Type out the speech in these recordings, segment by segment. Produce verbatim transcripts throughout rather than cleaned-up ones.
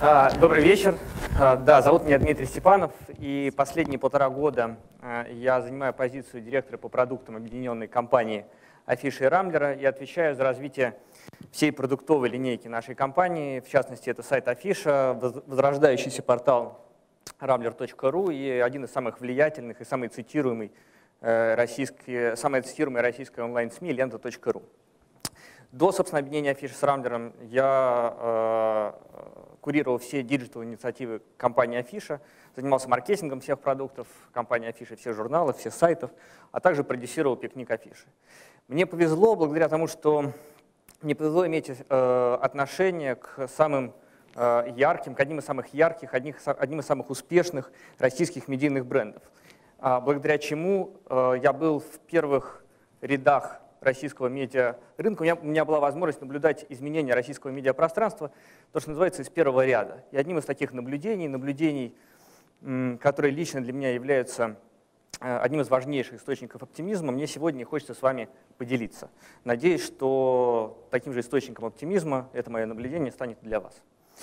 Добрый вечер. Да, зовут меня Дмитрий Степанов, и последние полтора года я занимаю позицию директора по продуктам объединенной компании Афиша и Рамблера и отвечаю за развитие всей продуктовой линейки нашей компании. В частности, это сайт Афиша, возрождающийся портал рамблер точка ру и один из самых влиятельных и самый цитируемый российский, самая цитируемая российская онлайн-СМИ лента точка ру. До, собственно, объединения Афиши с Рамблером я э, курировал все диджитал-инициативы компании Афиша, занимался маркетингом всех продуктов компании Афиша, всех журналов, всех сайтов, а также продюсировал пикник Афиши. Мне повезло, благодаря тому, что мне повезло иметь э, отношение к самым э, ярким, к одним из самых ярких, одних, одним из самых успешных российских медийных брендов, э, благодаря чему э, я был в первых рядах российского медиарынка. У меня, у меня была возможность наблюдать изменения российского медиапространства, то, что называется, из первого ряда. И одним из таких наблюдений, наблюдений, которые лично для меня являются одним из важнейших источников оптимизма, мне сегодня хочется с вами поделиться. Надеюсь, что таким же источником оптимизма это мое наблюдение станет для вас.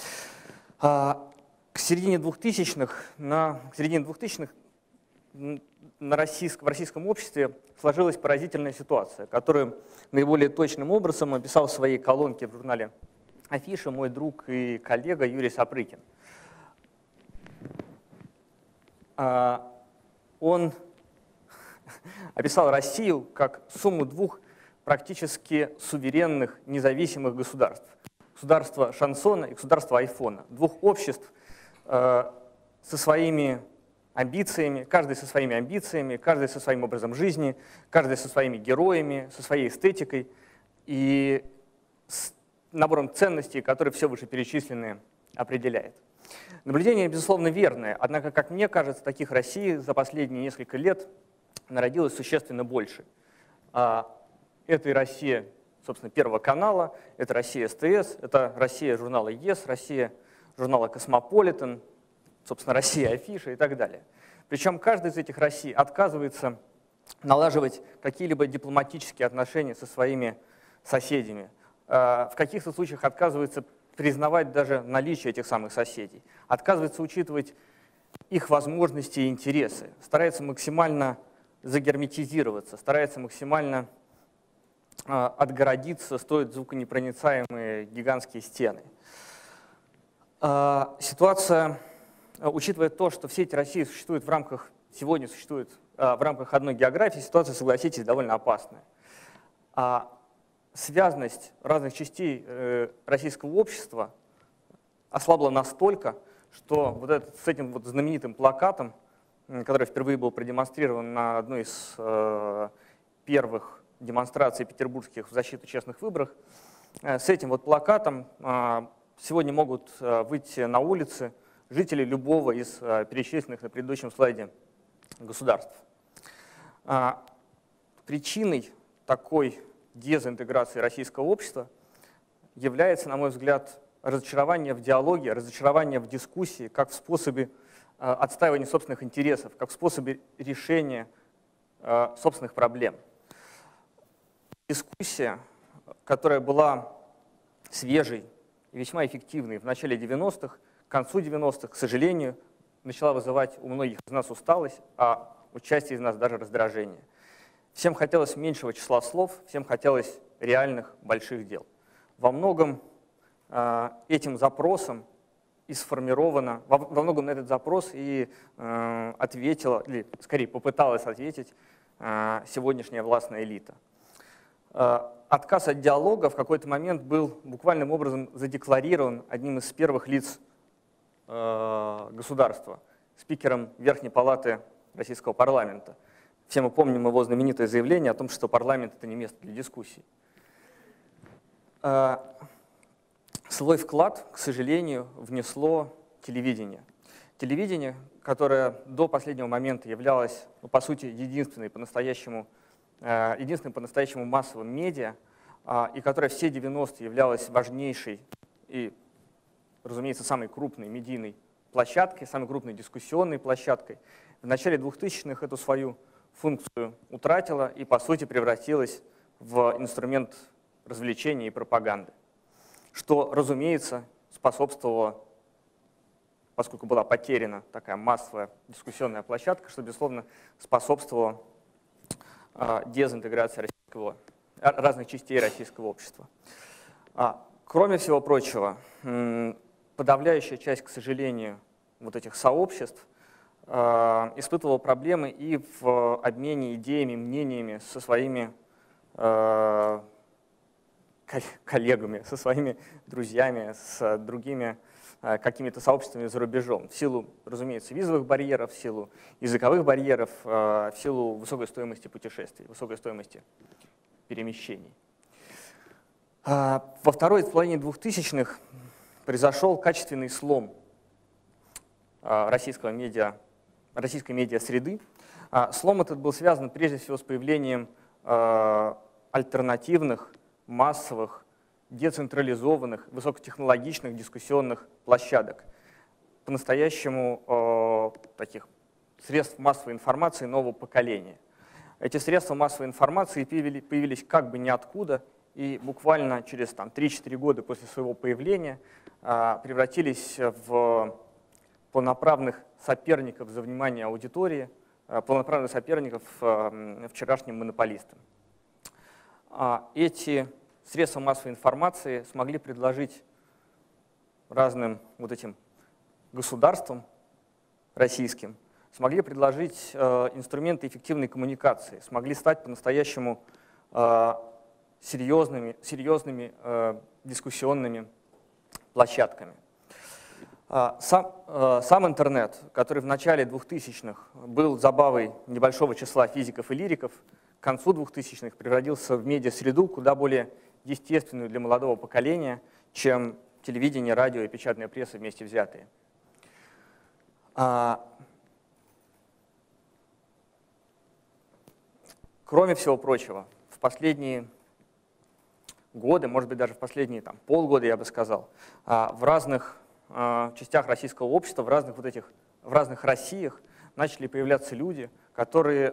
К середине двухтысячных, на, к середине двухтысячных на российском, в российском обществе сложилась поразительная ситуация, которую наиболее точным образом описал в своей колонке в журнале Афиша мой друг и коллега Юрий Сапрыкин. Он описал Россию как сумму двух практически суверенных, независимых государств. Государство шансона и государство айфона. Двух обществ со своими амбициями, каждый со своими амбициями, каждый со своим образом жизни, каждый со своими героями, со своей эстетикой и с набором ценностей, которые все вышеперечисленные определяет. Наблюдение, безусловно, верное, однако, как мне кажется, таких России за последние несколько лет народилось существенно больше. Это и Россия, собственно, Первого канала, это Россия СТС, это Россия журнала ЕС, Россия журнала Космополитен, собственно, Россия Афиша и так далее. Причем каждая из этих Россий отказывается налаживать какие-либо дипломатические отношения со своими соседями. В каких-то случаях отказывается признавать даже наличие этих самых соседей. Отказывается учитывать их возможности и интересы. Старается максимально загерметизироваться, старается максимально отгородиться, строит звуконепроницаемые гигантские стены. Ситуация... Учитывая то, что все эти России существуют в рамках, сегодня существуют а, в рамках одной географии, ситуация, согласитесь, довольно опасная. А связность разных частей э, российского общества ослабла настолько, что вот этот, с этим вот знаменитым плакатом, который впервые был продемонстрирован на одной из э, первых демонстраций петербургских в защиту честных выборов, э, с этим вот плакатом э, сегодня могут э, выйти на улицы жители любого из а, перечисленных на предыдущем слайде государств. А, причиной такой дезинтеграции российского общества является, на мой взгляд, разочарование в диалоге, разочарование в дискуссии, как в способе а, отстаивания собственных интересов, как в способе решения а, собственных проблем. Дискуссия, которая была свежей и весьма эффективной в начале девяностых, к концу девяностых, к сожалению, начала вызывать у многих из нас усталость, а у части из нас даже раздражение. Всем хотелось меньшего числа слов, всем хотелось реальных больших дел. Во многом э, этим запросом и сформировано, во, во многом на этот запрос и э, ответила, или скорее попыталась ответить э, сегодняшняя властная элита. Э, отказ от диалога в какой-то момент был буквальным образом задекларирован одним из первых лиц государства, спикером Верхней палаты российского парламента. Все мы помним его знаменитое заявление о том, что парламент — это не место для дискуссий. Свой вклад, к сожалению, внесло телевидение. Телевидение, которое до последнего момента являлось, ну, по сути, единственной по-настоящему, единственным по-настоящему массовым медиа, и которое все девяностые являлось важнейшей и, разумеется, самой крупной медийной площадкой, самой крупной дискуссионной площадкой. В начале двухтысячных эту свою функцию утратила и, по сути, превратилась в инструмент развлечения и пропаганды, что, разумеется, способствовало поскольку была потеряна такая массовая дискуссионная площадка, что, безусловно, способствовало дезинтеграции российского, разных частей российского общества. Кроме всего прочего, подавляющая часть, к сожалению, вот этих сообществ испытывала проблемы и в обмене идеями, мнениями со своими коллегами, со своими друзьями, с другими какими-то сообществами за рубежом. В силу, разумеется, визовых барьеров, в силу языковых барьеров, в силу высокой стоимости путешествий, высокой стоимости перемещений. Во второй половине двухтысячных произошел качественный слом российского медиа, российской медиа-среды. Слом этот был связан прежде всего с появлением альтернативных, массовых, децентрализованных, высокотехнологичных дискуссионных площадок, по-настоящему э, таких средств массовой информации нового поколения. Эти средства массовой информации появились, появились как бы ниоткуда, и буквально через три-четыре года после своего появления э, превратились в полноправных соперников за внимание аудитории, э, полноправных соперников э, вчерашним монополистам. Э, эти средства массовой информации смогли предложить разным вот этим государствам российским, смогли предложить э, инструменты эффективной коммуникации, смогли стать по-настоящему э, серьезными, серьезными э, дискуссионными площадками. Э, сам, э, сам интернет, который в начале двухтысячных был забавой небольшого числа физиков и лириков, к концу двухтысячных превратился в медиа-среду куда более естественную для молодого поколения, чем телевидение, радио и печатная пресса вместе взятые. А, кроме всего прочего, в последние годы, может быть, даже в последние там, полгода, я бы сказал, а, в разных а, частях российского общества, в разных, вот этих, в разных Россиях начали появляться люди, которые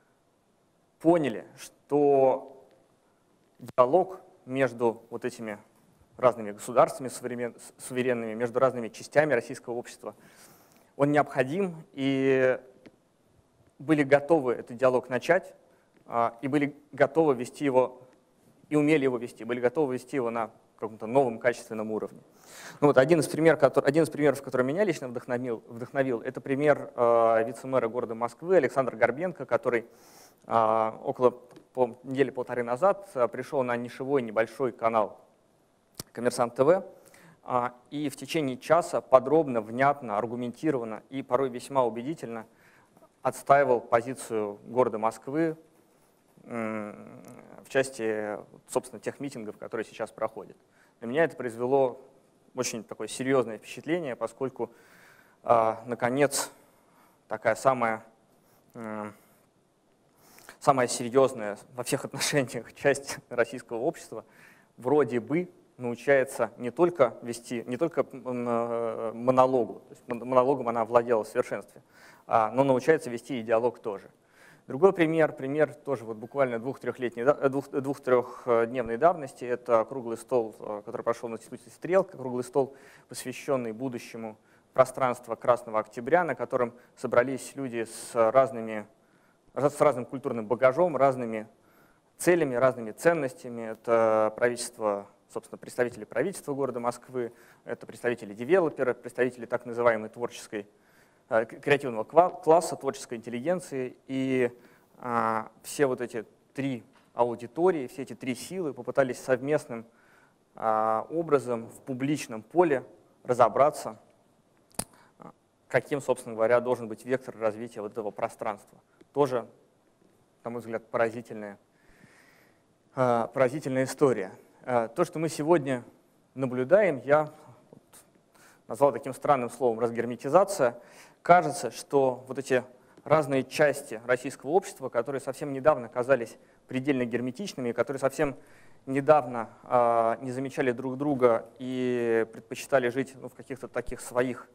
поняли, что диалог между вот этими разными государствами суверенными, между разными частями российского общества, он необходим, и были готовы этот диалог начать, и были готовы вести его, и умели его вести, были готовы вести его на каком-то новом качественном уровне. Ну вот один из примеров, который, один из примеров, который меня лично вдохновил, вдохновил это пример э, вице-мэра города Москвы Александра Горбенко, который э, около по, недели-полторы назад э, пришел на нишевой небольшой канал «Коммерсант ТВ», э, и в течение часа подробно, внятно, аргументированно и порой весьма убедительно отстаивал позицию города Москвы э, в части, собственно, тех митингов, которые сейчас проходят. Для меня это произвело очень такое серьезное впечатление, поскольку, э, наконец, такая самая, э, самая серьезная во всех отношениях часть российского общества вроде бы научается не только вести, не только монологу, то есть монологом она овладела в совершенстве, а, но научается вести и диалог тоже. Другой пример, пример тоже вот буквально двух-трехлетней, двух-трехдневной давности, это круглый стол, который прошел на институте «Стрелка», круглый стол, посвященный будущему пространства Красного Октября, на котором собрались люди с, разными, с разным культурным багажом, разными целями, разными ценностями. Это правительство, собственно, представители правительства города Москвы, это представители девелопера, представители так называемой творческой креативного класса, творческой интеллигенции, и а, все вот эти три аудитории, все эти три силы попытались совместным а, образом в публичном поле разобраться, каким, собственно говоря, должен быть вектор развития вот этого пространства. Тоже, на мой взгляд, поразительная, а, поразительная история. А, то, что мы сегодня наблюдаем, я вот назвал таким странным словом «разгерметизация». Кажется, что вот эти разные части российского общества, которые совсем недавно казались предельно герметичными, которые совсем недавно э, не замечали друг друга и предпочитали жить ну, в каких-то таких своих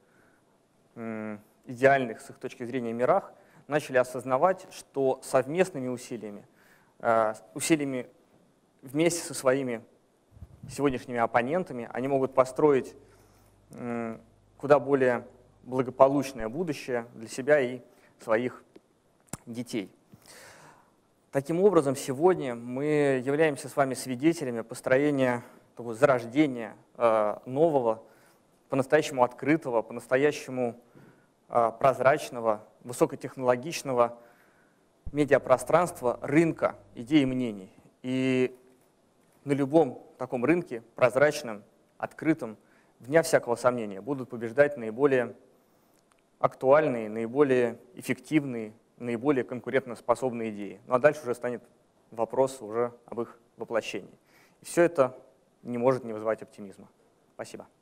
э, идеальных, с их точки зрения, мирах, начали осознавать, что совместными усилиями, э, усилиями вместе со своими сегодняшними оппонентами они могут построить э, куда более благополучное будущее для себя и своих детей. Таким образом, сегодня мы являемся с вами свидетелями построения, такого зарождения нового, по-настоящему открытого, по-настоящему прозрачного, высокотехнологичного медиапространства, рынка идей и мнений. И на любом таком рынке, прозрачном, открытом, вне всякого сомнения, будут побеждать наиболее актуальные, наиболее эффективные, наиболее конкурентоспособные идеи. Ну а дальше уже станет вопрос уже об их воплощении. И все это не может не вызывать оптимизма. Спасибо.